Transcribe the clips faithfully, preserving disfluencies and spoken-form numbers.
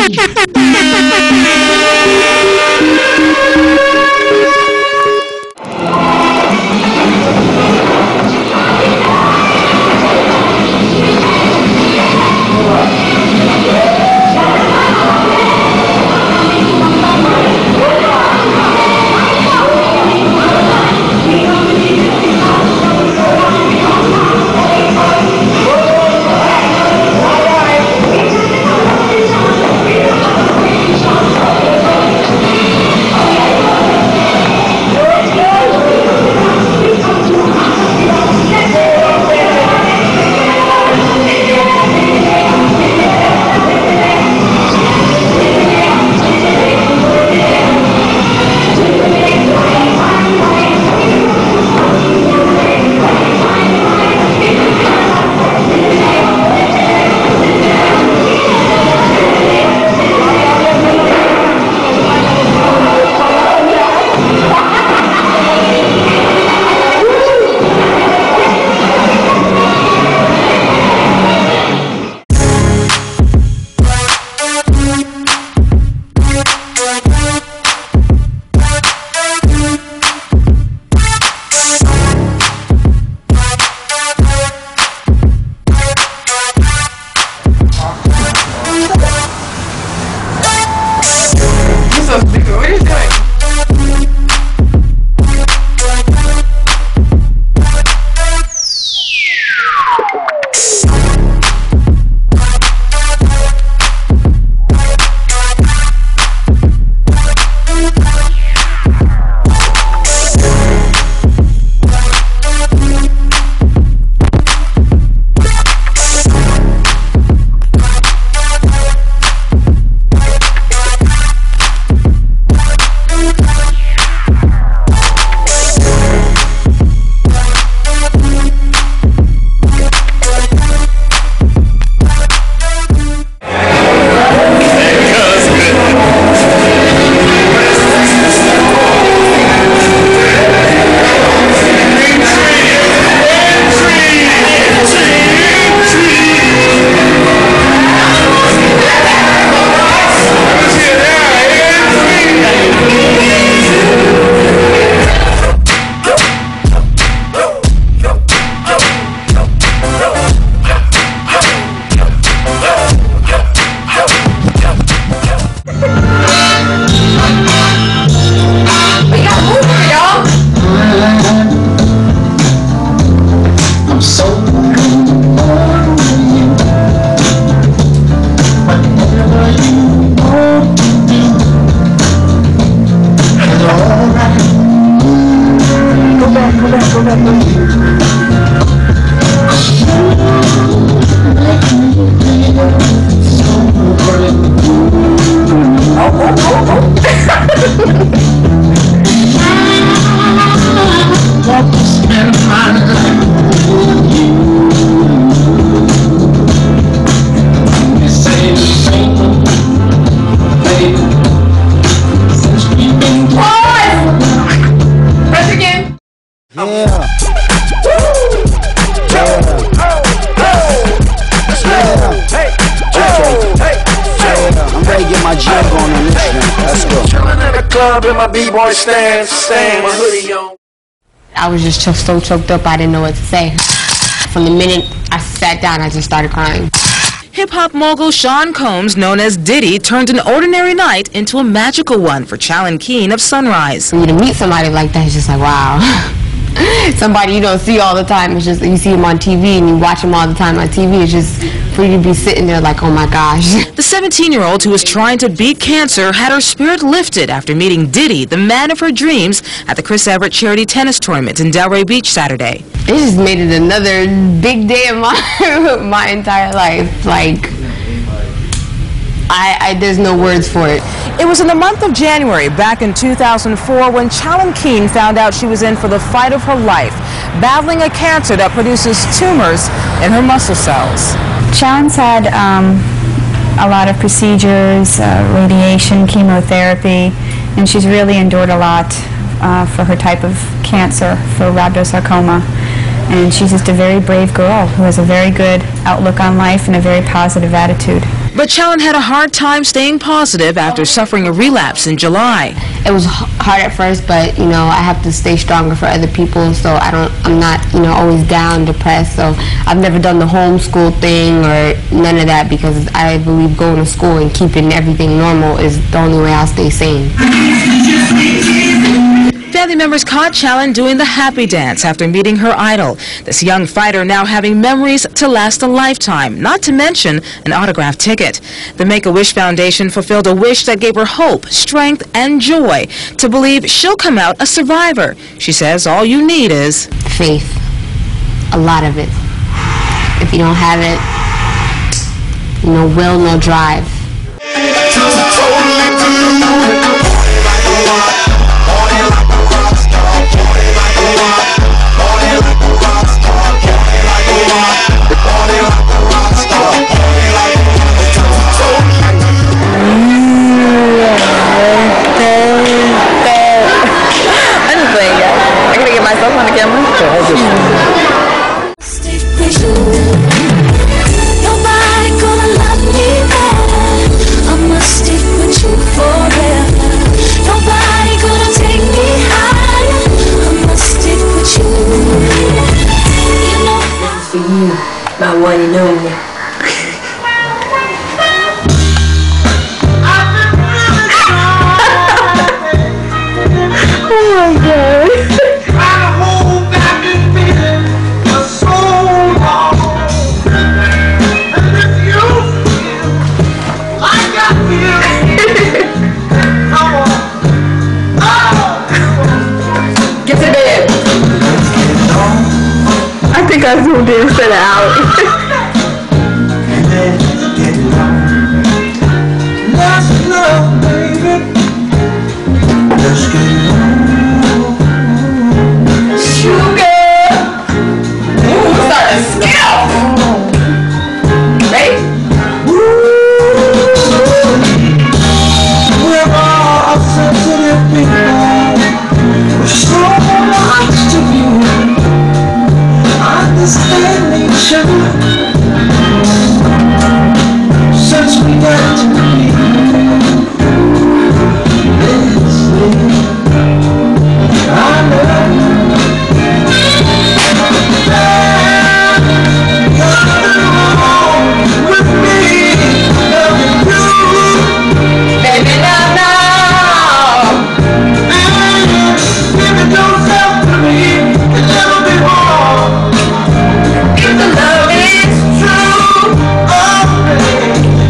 In my b-boy stance, staying my hoodie on. I was just ch so choked up I didn't know what to say. From the minute I sat down, I just started crying. Hip-hop mogul Sean Combs, known as Diddy, turned an ordinary night into a magical one for Chalon Keen of Sunrise. For you to meet somebody like that, it's just like, wow. Somebody you don't see all the time. It's just, you see him on T V and you watch him all the time on T V. It's just for you to be sitting there like, oh my gosh. The seventeen-year-old who was trying to beat cancer had her spirit lifted after meeting Diddy, the man of her dreams, at the Chris Everett charity tennis tournament in Delray Beach Saturday. It just made it another big day of my, my entire life. Like, I, I, there's no words for it. It was in the month of January back in two thousand four when Chalon Keen found out she was in for the fight of her life, battling a cancer that produces tumors in her muscle cells. Chalon's had um, a lot of procedures, uh, radiation, chemotherapy, and she's really endured a lot uh, for her type of cancer, for rhabdosarcoma. And she's just a very brave girl who has a very good outlook on life and a very positive attitude. But Chalon had a hard time staying positive after suffering a relapse in July. It was hard at first, but you know, I have to stay stronger for other people, so I don't, I'm not, you know, always down, depressed. So I've never done the homeschool thing or none of that, because I believe going to school and keeping everything normal is the only way I'll stay sane. Family members caught Chalon doing the happy dance after meeting her idol. This young fighter now having memories to last a lifetime, not to mention an autographed ticket. The Make-A-Wish Foundation fulfilled a wish that gave her hope, strength, and joy to believe she'll come out a survivor. She says all you need is faith. A lot of it. If you don't have it, no will, no drive. My one and only. Oh my God. I hope I've been feeling for so long. And if you feel like I feel, come on. Oh. Get to bed. I think I zoomed in instead of out. Let's love, baby. Let's get it on. Sugar. Ooh, start to scale. Ready? We're all sensitive people. With so much to view. Understand each other since we got to be. Let's live. I love you. Come with me, loving you. Baby, now, now. Give it yourself to me a little bit more. If the love is true, Oh, baby.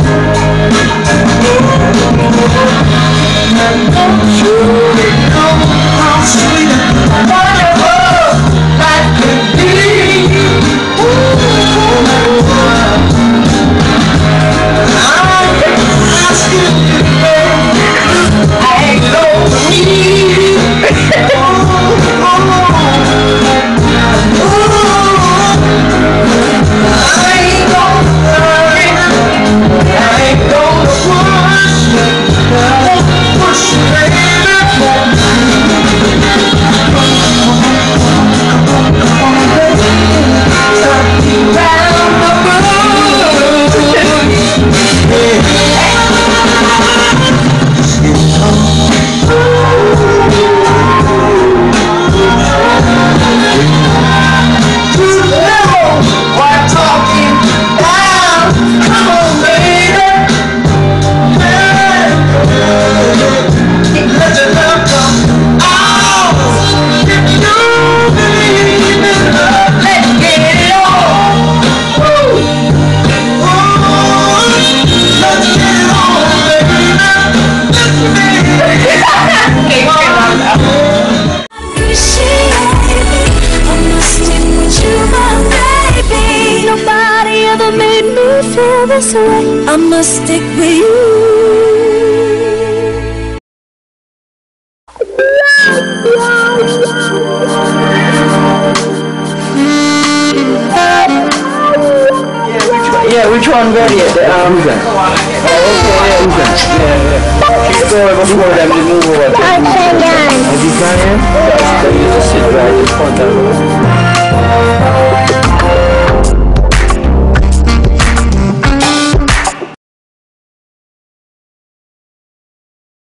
Don't you know how sweet and wonderful life can be? I'm asking you, baby. I ain't no need. this way, I must stick with you. Yeah, which one ready at the um who's that? Oh, okay, yeah, who's that? Yeah, yeah. Keep going before them, just move over. Have you done it? Yeah, you just sit right, just point that way.